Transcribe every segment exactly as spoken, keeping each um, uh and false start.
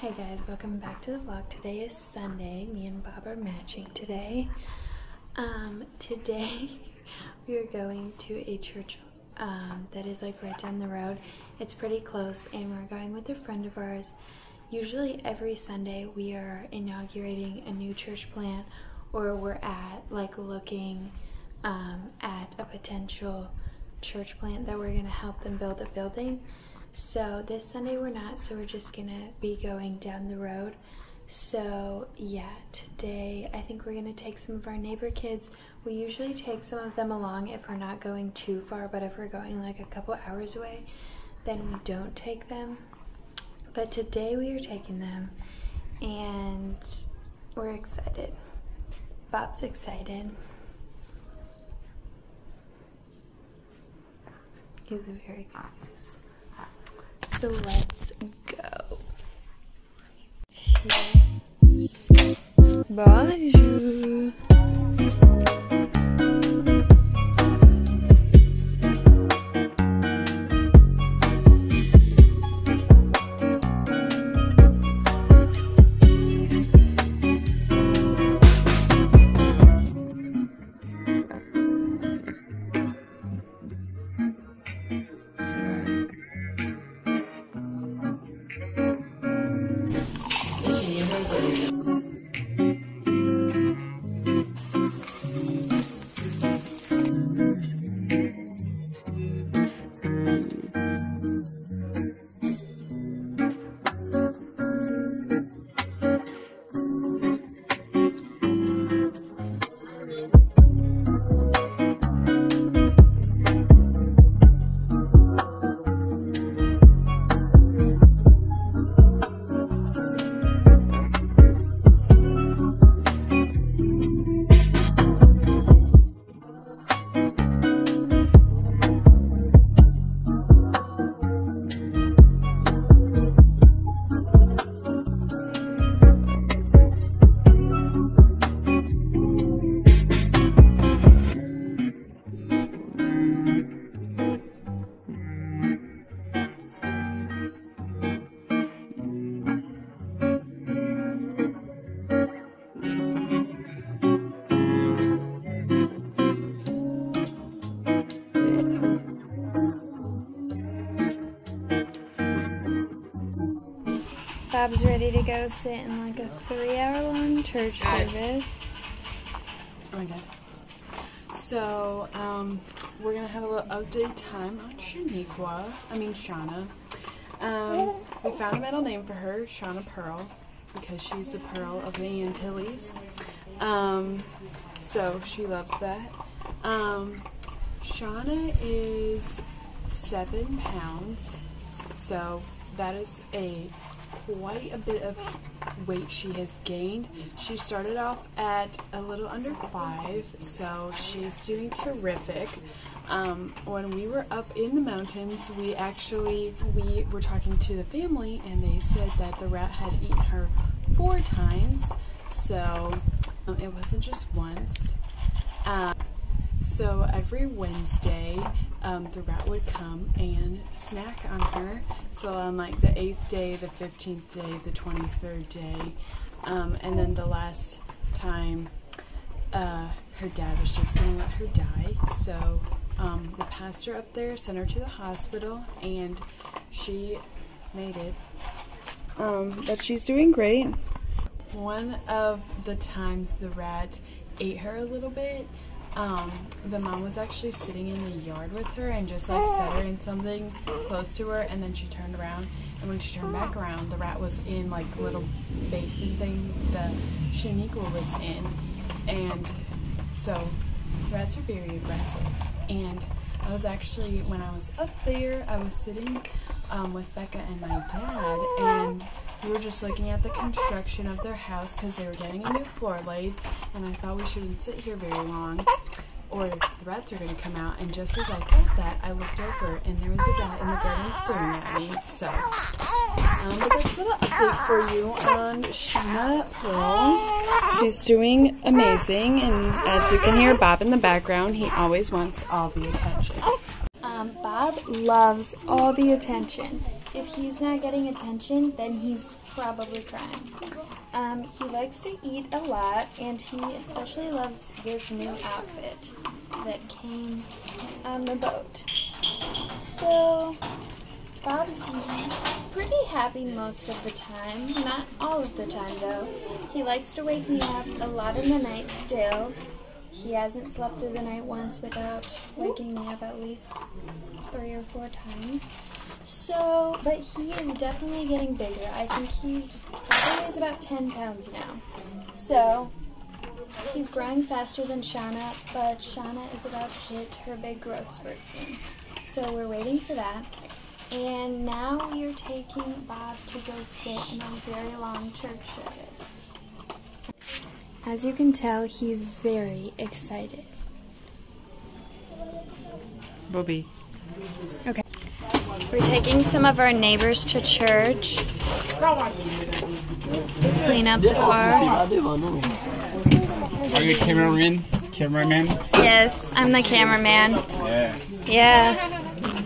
Hey guys, welcome back to the vlog. Today is Sunday. Me and Bob are matching today. Um, today we are going to a church um, that is like right down the road. It's pretty close and we're going with a friend of ours. Usually every Sunday we are inaugurating a new church plant, or we're at like looking um, at a potential church plant that we're gonna help them build a building. So this Sunday we're not, so we're just gonna be going down the road. So yeah, today I think we're gonna take some of our neighbor kids. We usually take some of them along if we're not going too far, but if we're going like a couple hours away, then we don't take them. But today we are taking them and we're excited. Bob's excited. He's very curious. So let's go. Bonjour. Bob's ready to go sit in like a three hour long church service. Oh my god. So, um, we're gonna have a little update time on Shaniqua. I mean, Shauna. Um, we found a middle name for her, Shauna Pearl, because she's the Pearl of the Antilles. Um, so she loves that. Um, Shauna is seven pounds, so that is a quite a bit of weight she has gained. She started off at a little under five, so she's doing terrific. Um, when we were up in the mountains, we actually, we were talking to the family and they said that the rat had eaten her four times, so um, it wasn't just once. Um, So every Wednesday, um, the rat would come and snack on her. So on like the eighth day, the fifteenth day, the twenty-third day, um, and then the last time, uh, her dad was just gonna let her die. So um, the pastor up there sent her to the hospital, and she made it. Um, but she's doing great. One of the times the rat ate her a little bit. Um, the mom was actually sitting in the yard with her and just like set her in something close to her, and then she turned around, and when she turned back around, the rat was in like a little basin thing that Shaniqua was in. And so rats are very aggressive, and I was actually, when I was up there, I was sitting um, with Becca and my dad, and we were just looking at the construction of their house because they were getting a new floor laid, and I thought we shouldn't sit here very long or the rats are going to come out. And just as I thought that, I looked over and there was a rat in the garden staring at me. So um, but that's a little update for you on Shauna Pearl. She's doing amazing, and as you can hear Bob in the background, he always wants all the attention. Um, Bob loves all the attention. If he's not getting attention, then he's probably crying. Um, he likes to eat a lot, and he especially loves this new outfit that came on the boat. So, Bob's pretty happy most of the time. Not all of the time, though. He likes to wake me up a lot in the night still. He hasn't slept through the night once without waking me up at least three or four times. So, but he is definitely getting bigger. I think he's probably weighs about ten pounds now. So, he's growing faster than Shauna, but Shauna is about to hit her big growth spurt soon. So we're waiting for that. And now we are taking Bob to go sit in a very long church service. As you can tell, he's very excited. Bobby. Okay. We're taking some of our neighbors to church. Clean up the car. Are you a cameraman? Cameraman? Yes, I'm the cameraman. Yeah. Yeah.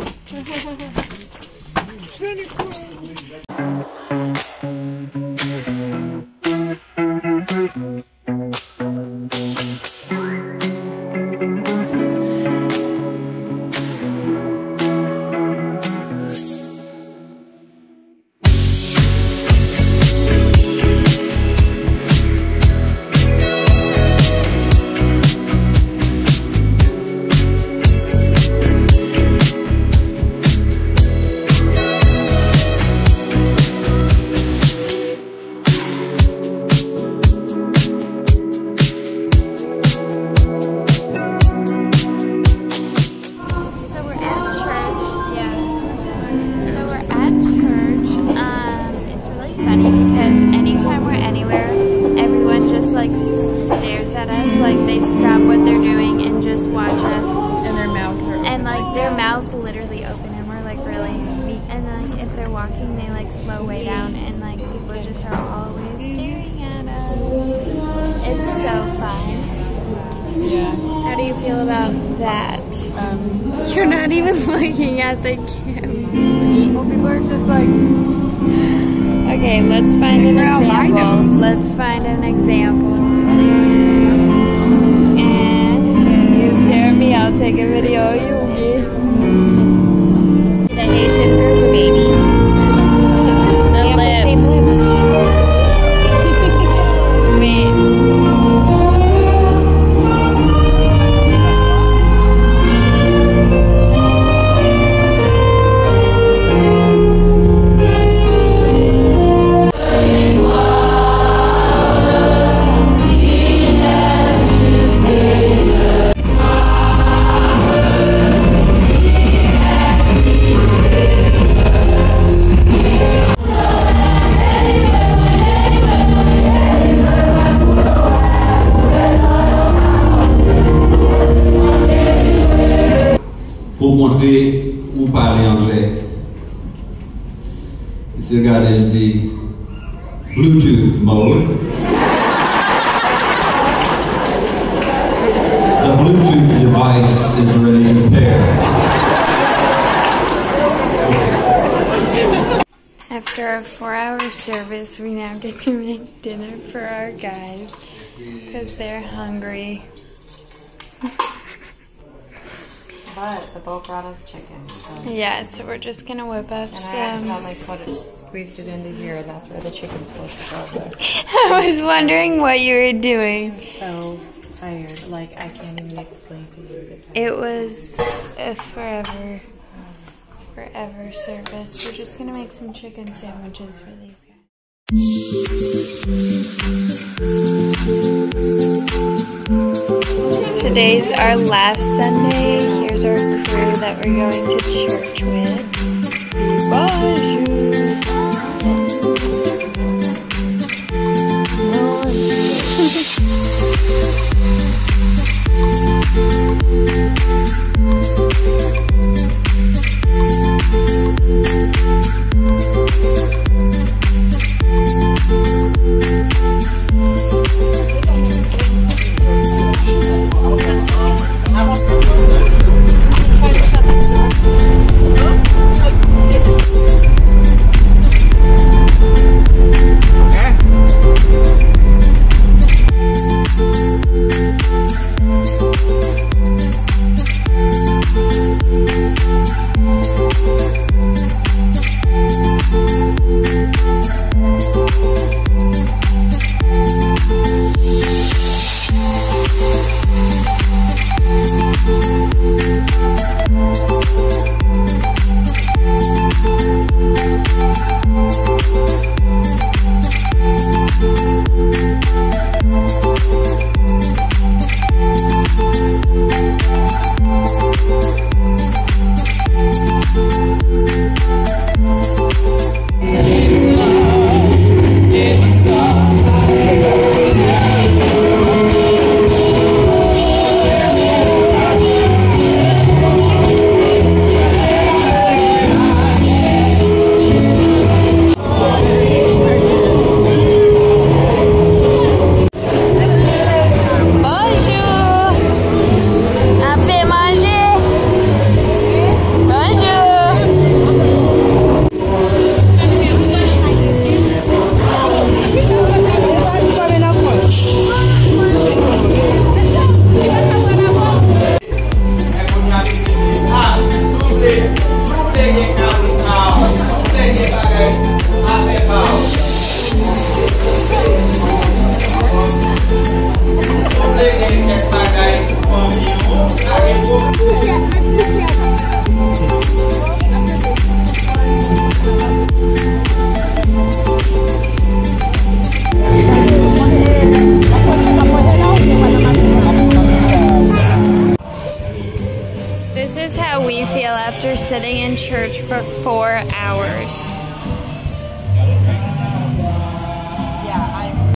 Their mouths literally open, and we're like really, and like if they're walking, they like slow way down, and like people just are always staring at us. It's so fun. Yeah. How do you feel about that? Um, You're not even looking at the camera. well, people are just like, Okay, let's find an Figure out my example. nose. Let's find an example. And you stare at me, I'll take a video. You will be the Asian group, baby. The lips. Wait. Pour montrer où parler anglais. Ici, regardez, il dit Bluetooth mode. The Bluetooth device is ready to pair. After a four-hour service, we now get to make dinner for our guys because they're hungry. But the boat brought us chicken, so. Yeah, so we're just gonna whip up And I some. accidentally put it, squeezed it into here, and that's where the chicken's supposed to go. But I was wondering what you were doing. I'm so tired, like I can't even explain to you. It was a forever, forever service. We're just gonna make some chicken sandwiches for these guys. Today's our last Sunday. Here's our crew that we're going to church with. Bonjour.